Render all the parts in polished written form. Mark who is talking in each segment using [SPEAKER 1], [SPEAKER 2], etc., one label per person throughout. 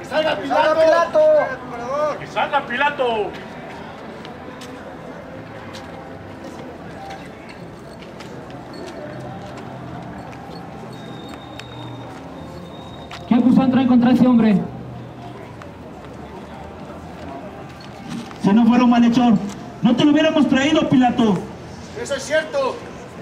[SPEAKER 1] ¡Que salga Pilato!
[SPEAKER 2] ¡Que salga Pilato!
[SPEAKER 3] ¿Qué acusación trae contra ese hombre?
[SPEAKER 4] Si no fuera un malhechor, no te lo hubiéramos traído, Pilato.
[SPEAKER 1] ¡Eso es cierto!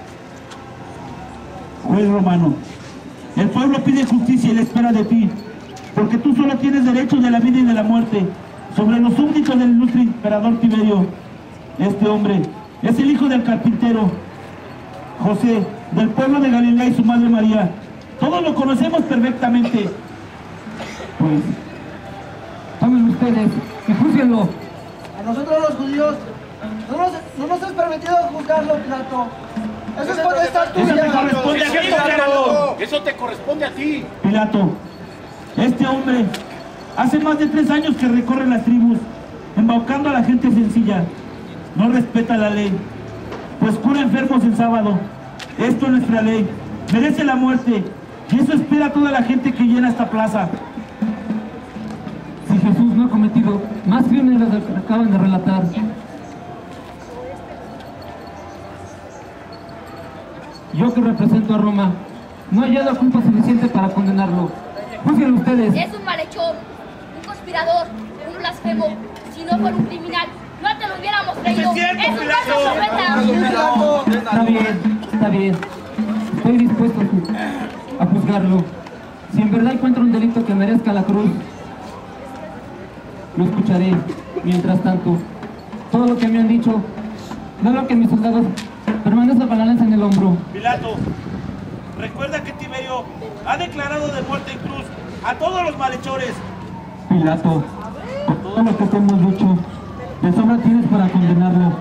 [SPEAKER 4] Juez romano, el pueblo pide justicia y la espera de ti, porque tú solo tienes derecho de la vida y de la muerte sobre los súbditos del ilustre emperador Tiberio. Este hombre es el hijo del carpintero José, del pueblo de Galilea, y su madre María. Todos lo conocemos perfectamente.
[SPEAKER 3] Pues, tomen ustedes y júzguenlo.
[SPEAKER 5] A nosotros los judíos no nos es permitido juzgarlo, Pilato. Eso es potestad tuya.
[SPEAKER 4] Eso te corresponde a ti, Pilato.
[SPEAKER 2] Eso te corresponde a ti.
[SPEAKER 4] Pilato, este hombre hace más de 3 años que recorre las tribus, embaucando a la gente sencilla. No respeta la ley, pues cura enfermos en sábado. Esto es nuestra ley. Merece la muerte, y eso espera toda la gente que llena esta plaza.
[SPEAKER 3] Si Jesús no ha cometido más crímenes de los que acaban de relatar, yo que represento a Roma, no he hallado culpa suficiente para condenarlo. Juzguen ustedes.
[SPEAKER 6] Es un malhechor, un conspirador, un blasfemo. Si no fuera un criminal, no te lo hubiéramos creído.
[SPEAKER 4] ¡Es cierto,
[SPEAKER 6] ¡Es un
[SPEAKER 4] Pilato!
[SPEAKER 6] profeta!
[SPEAKER 3] Está bien. Estoy dispuesto a juzgarlo. Si en verdad encuentro un delito que merezca la cruz, lo escucharé. Mientras tanto, todo lo que me han dicho, no que mis soldados permanezcan con la lanza en el hombro.
[SPEAKER 4] Pilato, recuerda que Tiberio ha declarado de muerte en cruz a todos los malhechores.
[SPEAKER 3] Pilato, con todo lo que te hemos dicho, de sobra tienes para condenarlo.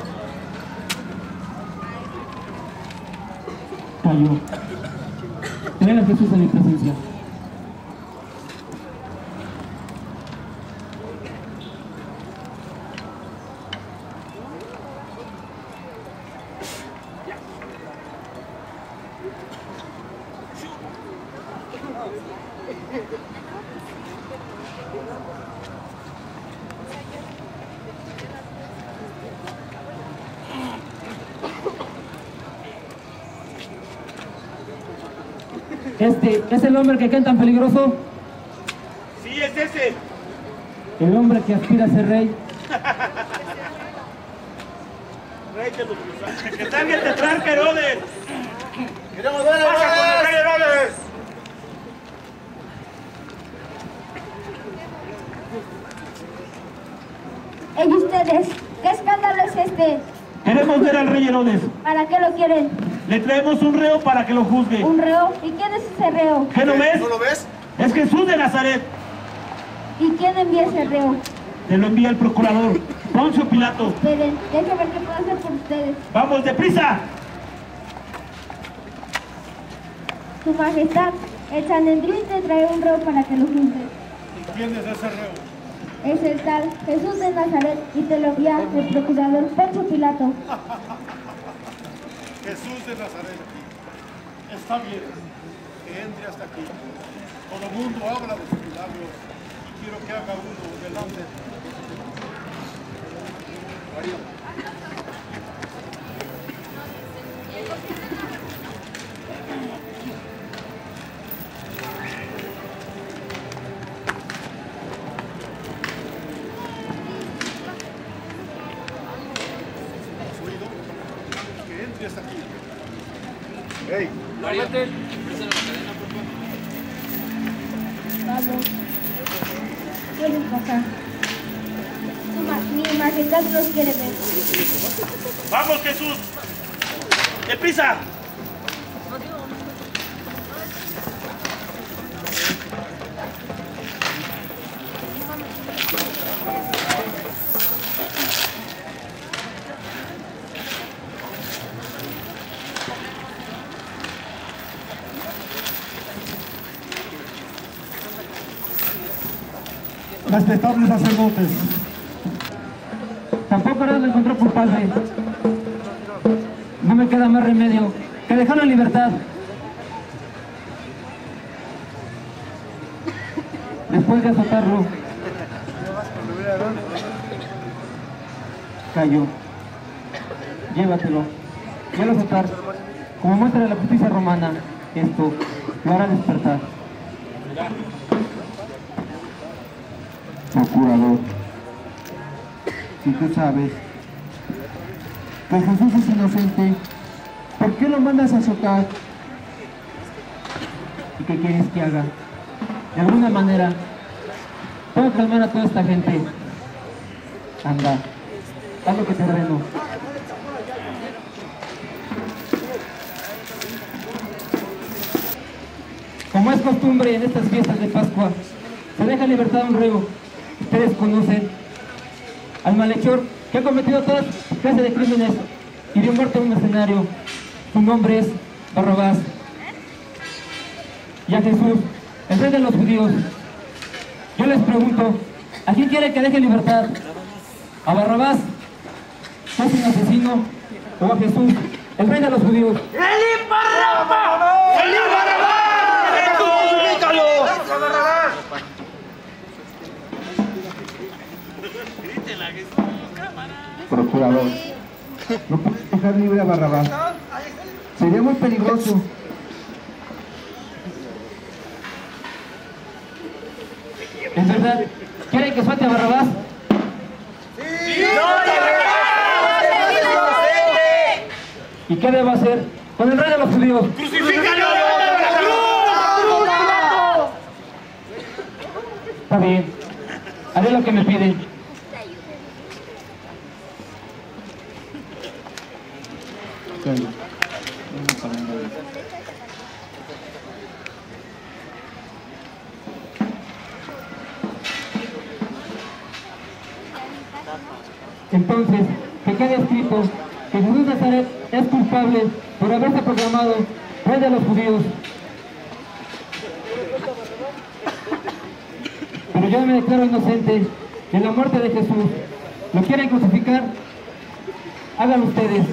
[SPEAKER 3] Cayó. Trae a Jesús a mi presencia. Este es el hombre que cae tan peligroso.
[SPEAKER 4] Sí, es ese.
[SPEAKER 3] El hombre que aspira a ser rey.
[SPEAKER 4] Rey de los cruzados. ¡Que salga el tetrarca Herodes!
[SPEAKER 1] ¡Queremos ver a
[SPEAKER 4] ¡Pasa con el rey Herodes!
[SPEAKER 7] ¿Y ustedes? ¿Qué escándalo es este?
[SPEAKER 4] Queremos ver al rey Herodes.
[SPEAKER 7] ¿Para qué lo quieren?
[SPEAKER 4] Le traemos un reo para que lo juzgue.
[SPEAKER 7] ¿Un reo? ¿Y quién es ese reo?
[SPEAKER 4] ¿Qué no ves?
[SPEAKER 1] ¿No lo ves?
[SPEAKER 4] Es Jesús de Nazaret.
[SPEAKER 7] ¿Y quién envía ese reo?
[SPEAKER 4] Te lo envía el procurador Poncio Pilato.
[SPEAKER 7] Esperen, déjenme ver qué puedo hacer por ustedes.
[SPEAKER 4] ¡Vamos, deprisa!
[SPEAKER 7] Su Majestad, el Sanedrín te trae un reo para que lo juzgue.
[SPEAKER 2] ¿Y quién es ese reo?
[SPEAKER 7] Es el tal Jesús de Nazaret y te lo envía el procurador Poncio Pilato.
[SPEAKER 2] Jesús de Nazaret. Está bien que entre hasta aquí. Todo el mundo habla de sus milagros y quiero que haga uno delante de ti. ¿Has oído? Que entre hasta aquí. ¡Hey!
[SPEAKER 8] Mario, presta la cadena, por favor.
[SPEAKER 7] Vamos. Pueden pasar. Mi Majestad los quiere ver.
[SPEAKER 4] ¡Vamos, Jesús! ¡Deprisa!
[SPEAKER 2] Respetables sacerdotes,
[SPEAKER 3] Tampoco Herodes lo encontró culpable. No me queda más remedio que dejarlo en libertad. Después después de azotarlo, cayó. Llévatelo. Y al azotar, como muestra de la justicia romana, esto lo hará despertar.
[SPEAKER 9] Procurador, si tú sabes que Jesús es inocente, ¿por qué lo mandas a azotar?
[SPEAKER 3] ¿Y qué quieres que haga? De alguna manera, tengo que calmar a toda esta gente. Anda, haz lo que te ordeno. Como es costumbre en estas fiestas de Pascua, se deja en libertad a un reo. Ustedes conocen al malhechor que ha cometido todas clases de crímenes y dio muerte a un mercenario. Su nombre es Barrabás. Y a Jesús, el rey de los judíos. Yo les pregunto, ¿a quién quiere que deje en libertad? ¿A Barrabás, que es un asesino, o a Jesús, el rey de los judíos?
[SPEAKER 1] ¡Eli Barrabás! ¡Eli Barrabás!
[SPEAKER 9] Procurador, no puedes dejar libre a Barrabás. Sería muy peligroso.
[SPEAKER 3] ¿En verdad quieren que suelte a Barrabás?
[SPEAKER 1] ¡Sí!
[SPEAKER 3] ¿Y qué debo hacer con el rey de los judíos?
[SPEAKER 1] ¡Crucifícalo!
[SPEAKER 3] Está bien, haré lo que me piden. Entonces, que quede escrito que Jesús de Nazaret es culpable por haberse proclamado rey de los judíos. Pero yo me declaro inocente de la muerte de Jesús. ¿Lo quieren crucificar? Háganlo ustedes.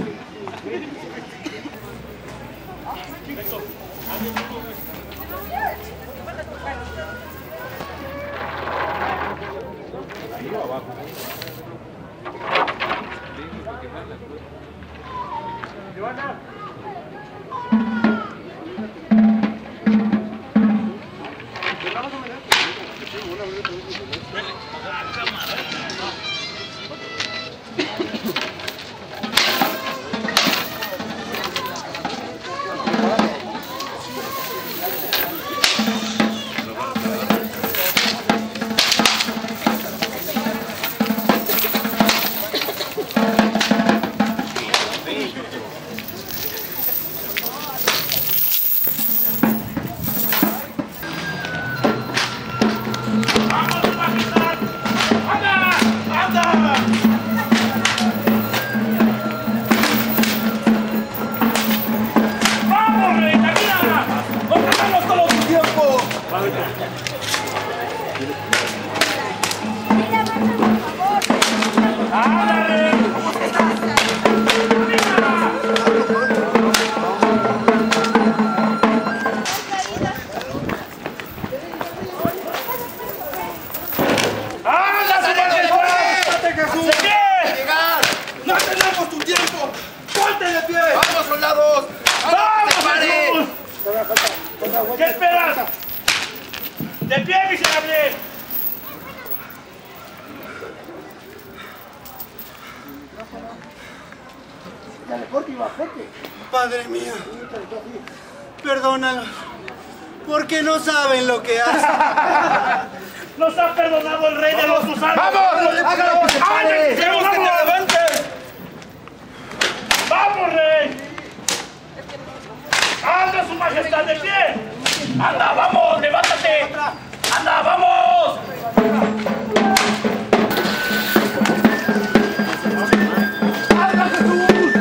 [SPEAKER 1] ¿Qué esperas? ¡De pie, miserable!
[SPEAKER 5] Padre mío, perdónalos, porque no saben lo que hacen.
[SPEAKER 1] ¡Nos ha perdonado el rey de los gusanos!
[SPEAKER 5] ¡Vamos! ¡Hágalo que se pare!
[SPEAKER 1] ¡Queremos que te levantes! ¡Vamos, rey! ¡Anda, su majestad, de pie! ¡Anda, vamos! ¡Levántate! ¡Anda, vamos!
[SPEAKER 5] ¡Anda, Jesús!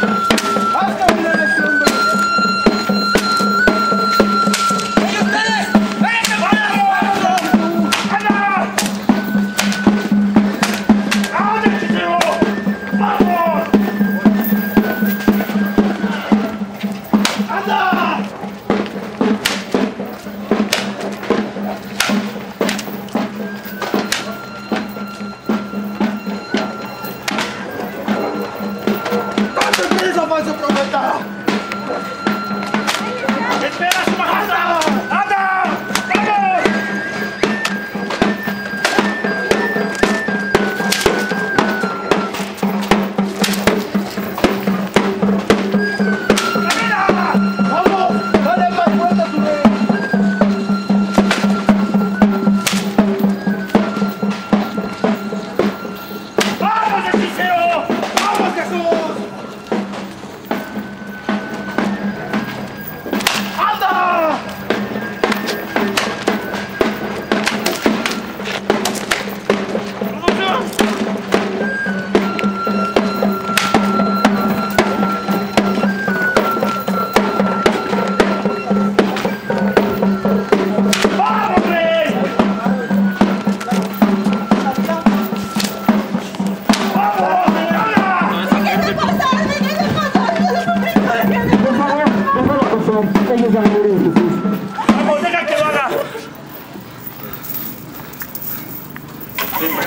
[SPEAKER 5] ¡Haz caminar este hombre! ¡Ey, ustedes!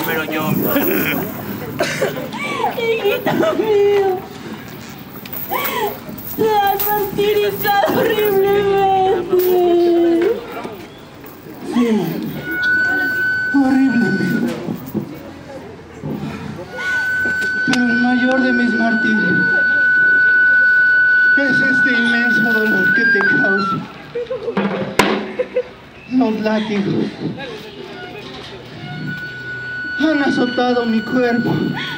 [SPEAKER 1] primero yo.
[SPEAKER 10] Hijito mío, te has martirizado horriblemente.
[SPEAKER 9] Sí, horriblemente. Pero el mayor de mis martirios es este inmenso dolor que te causa. Los látigos han azotado mi cuerpo.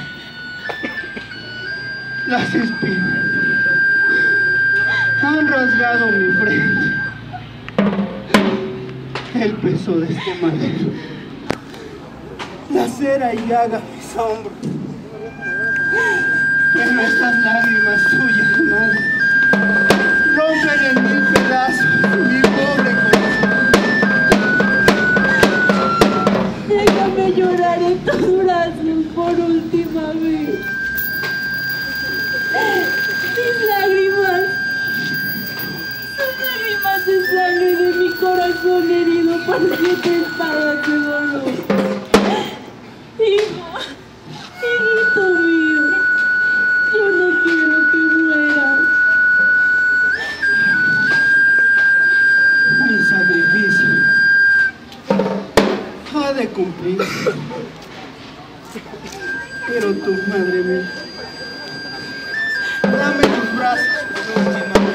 [SPEAKER 9] Las espinas han rasgado mi frente. El peso de este madero, la cera y llaga mis hombros. Pero estas lágrimas tuyas, madre, rompen en mil pedazos mi pobre corazón.
[SPEAKER 10] Déjame llorar en tus brazos por última vez. Mis lágrimas son lágrimas de sangre de mi corazón herido por 7 espadas de dolor. Hijito mío, yo no quiero que mueras.
[SPEAKER 9] Mi sacrificio ha de cumplirse. Pero tú, madre mía, dame tus brazos por última vez.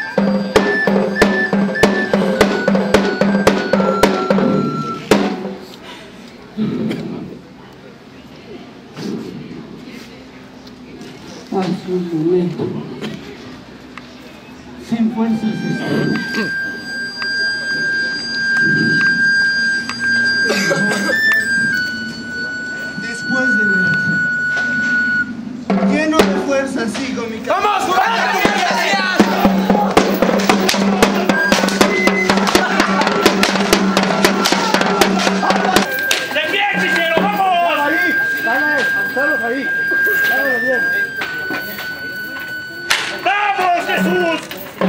[SPEAKER 9] Hace un momento, sin fuerzas estoy. Después de nada, lleno de fuerza sigo mi camino.
[SPEAKER 1] ¡Vamos! ¡De pie, hechicero! ¡Vamos!
[SPEAKER 2] Ahí, dale, alzarlos ahí. Dale bien.
[SPEAKER 1] ¡Vamos, Jesús!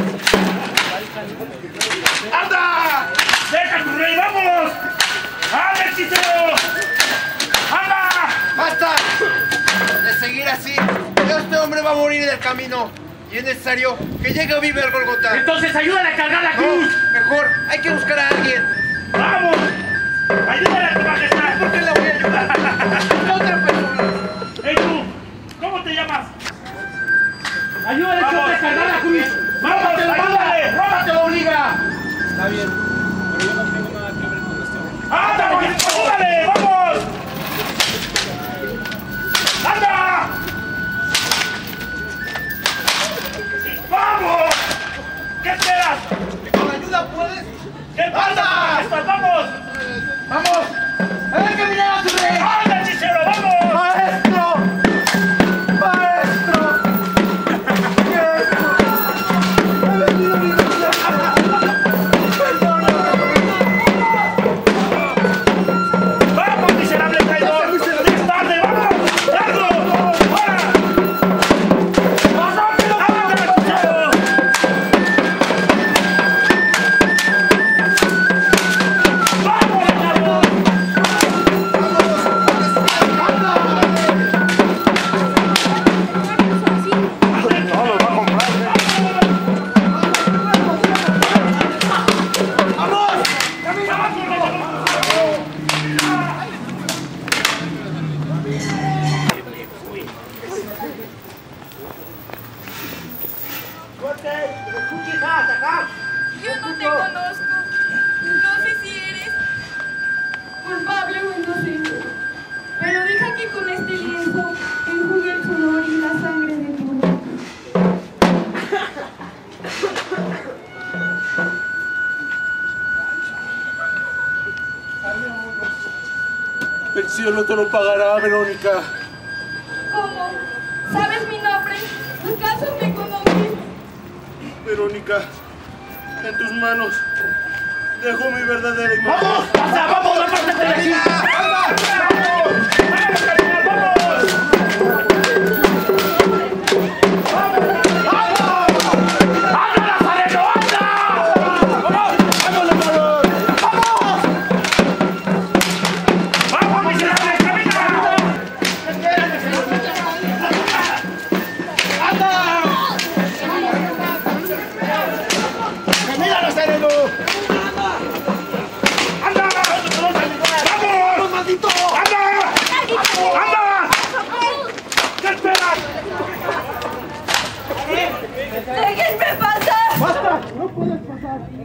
[SPEAKER 1] ¡Anda! ¡Deja tu rey! ¡Vamos! ¡Anda, hechicero! ¡Anda!
[SPEAKER 11] ¡Basta! De seguir así, este hombre va a morir en el camino. Y es necesario que llegue vivo al Golgota.
[SPEAKER 1] Entonces ayúdale a cargar la cruz.
[SPEAKER 11] No, mejor hay que buscar a alguien.
[SPEAKER 1] ¡Vamos! ¡Ayúdale a tu majestad!
[SPEAKER 11] ¿Por qué la voy a ayudar? Otra persona.
[SPEAKER 1] ¡Ey tú! ¿Cómo te llamas? ¡Ayúdale a cargar la cruz! ¡Vamos, ayúdale! ¡Roma te lo obliga!
[SPEAKER 8] Está bien, pero yo no tengo nada que ver con este hombre.
[SPEAKER 1] ¡Anda, ayúdale! ¡Vamos! ¡Anda! ¡Vamos! ¿Qué esperas?
[SPEAKER 11] ¿Con ayuda puedes?
[SPEAKER 1] ¿Qué pasa? ¡Vamos!
[SPEAKER 11] ¡Vamos! ¡Hay que mirar a tu rey!
[SPEAKER 1] ¡Anda, hechicero! ¡Vamos!
[SPEAKER 11] ¡Maestro! ¡Maestro! ¡He venido a mi vida!
[SPEAKER 1] ¡Vamos, miserable traidor! ¡Es tarde! ¡Vamos! ¡Largo! ¡Fuera! ¡Más rápido! ¡Anda, hechicero! ¡Vamos, Leonardo!
[SPEAKER 10] Yo no te conozco. No sé si eres culpable o inocente. Pero deja que con este lienzo enjugue el sudor y la sangre de tu boca.
[SPEAKER 2] El cielo te lo pagará, Verónica.
[SPEAKER 10] ¿Cómo? ¿Sabes mi nombre? ¿Acaso me conoces?
[SPEAKER 2] Verónica, en tus manos dejo mi verdadera imagen.
[SPEAKER 1] ¡Vamos! ¡Pasa! ¡Vamos! ¡Apártate de aquí! ¡Vamos! ¡Vamos, carnal! ¡Vamos! ¡Anda, Nazareno! ¡Anda! ¡Vamos! ¡Vamos, Leonardo! ¡Vamos! ¡Vamos, miserable! ¡Camina!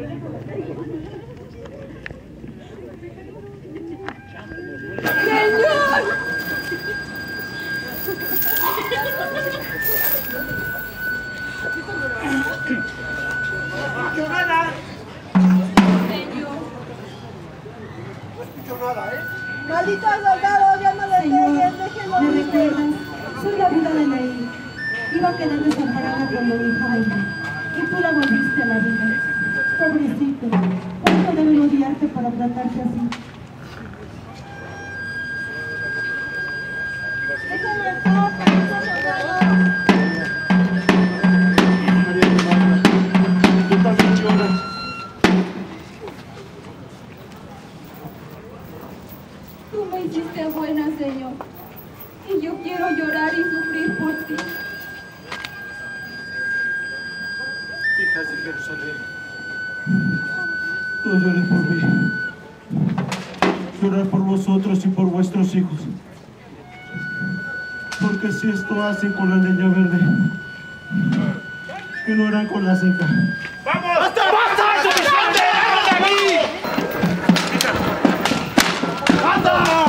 [SPEAKER 5] ¡Maldito soldado! ¡Ya no le peguen! ¡Déjenlo
[SPEAKER 10] ¿Me
[SPEAKER 5] libre!
[SPEAKER 10] recuerdas? Soy la vida de Ley. Iba quedando desamparada cuando mi hija murió. Y tú la volviste a la vida. Pobrecito, ¿cuánto deben odiarte para tratarte así?
[SPEAKER 5] ¡Déjenlo en paz, maldito soldado!
[SPEAKER 2] Tú también lloras.
[SPEAKER 10] Tú me hiciste buena, Señor. Y yo quiero llorar y sufrir por ti.
[SPEAKER 2] Hijas de Jerusalén.
[SPEAKER 4] No lloren por mí. Llorar por vosotros y por vuestros hijos. Porque si esto hacen con la leña verde, que lo harán con la seca.
[SPEAKER 1] ¡Vamos! ¡Basta! ¡Basta! ¡Suficiente! ¡Anda aquí! ¡Anda!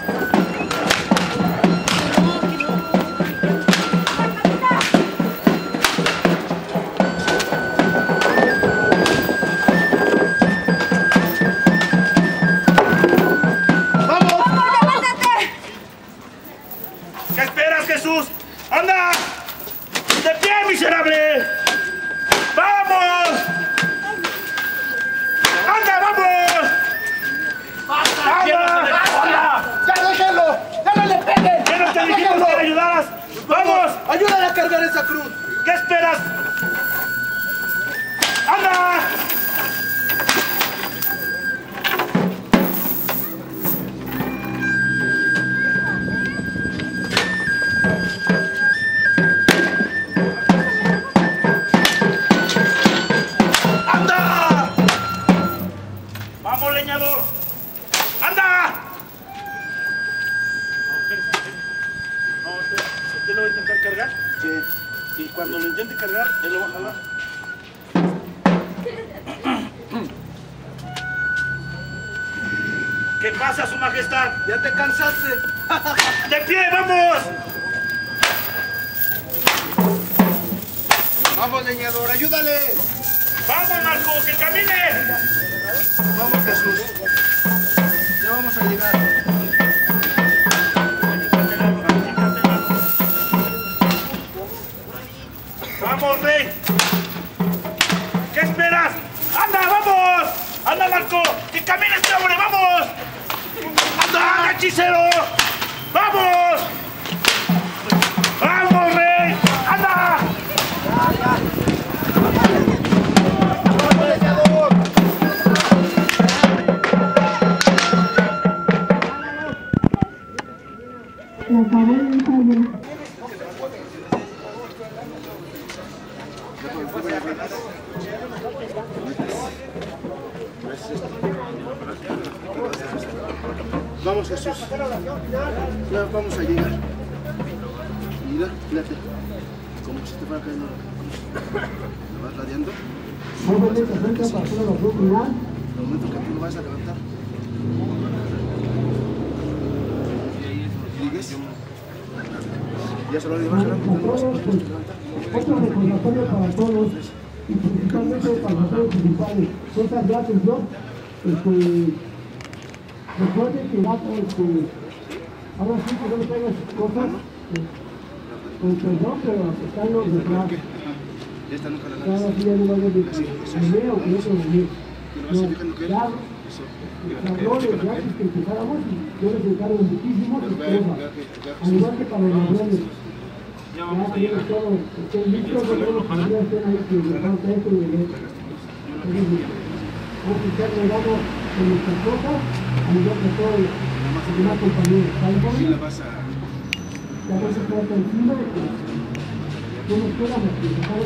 [SPEAKER 1] ¿Qué esperas, Jesús? ¡Anda! ¡De pie, miserable! ¡Vamos! ¡Anda, vamos! ¡Anda!
[SPEAKER 5] ¡Ya déjenlo! ¡Ya no le peguen!
[SPEAKER 1] ¿Qué no te dijimos que le ayudaras? ¡Vamos!
[SPEAKER 5] ¡Ayúdale a cargar esa cruz!
[SPEAKER 1] ¿Qué esperas? ¡Anda! ¡Anda! ¡Vamos, leñador! ¡Anda! No, ¿usted lo va a intentar cargar? Sí. Y cuando lo intente cargar, él lo va a jalar. ¿Qué pasa, su majestad?
[SPEAKER 5] ¡Ya te cansaste!
[SPEAKER 1] ¡De pie, vamos!
[SPEAKER 11] Vamos, leñador, ayúdale.
[SPEAKER 1] ¡Vamos, Marco, que camine!
[SPEAKER 11] Vamos, Jesús. Ya vamos a llegar.
[SPEAKER 1] ¡Vamos, rey! ¿Qué esperas? ¡Anda, vamos! ¡Anda, Marco! ¡Que camine este hombre, vamos! ¡Anda, hechicero! ¡Vamos! ¡Vamos, rey! ¡Anda!
[SPEAKER 10] La acabó de ensayo.
[SPEAKER 11] Vamos, Jesús. Ya vamos a llegar. Mira, fíjate. Como si te fuera cayendo la cruz. ¿Lo vas ladeando? Al momento que tú lo vas a levantar. ¿Sigues? Ya se lo vas a levantar.
[SPEAKER 9] Otro recordatorio para todos y principalmente para nosotros principales. Muchas gracias, Dios. Recuerden que ahora sí que no le traigan sus cosas, con perdón, pero están los detrás. Cada día no vaya de venir o que no se venir. Ya, cabrones, gracias que empezáramos y yo les encargo muchísimo sus cosas. Al igual que para los ladrones. Ya tenemos todo, estén listos, no tenemos que estén ahí que les falta esto y de esto. Vamos a estar llegando con nuestras cosas, a nivel de todo el demás compañeros. ¿Saben cómo? Ya no se trata encima de que no nos queda más que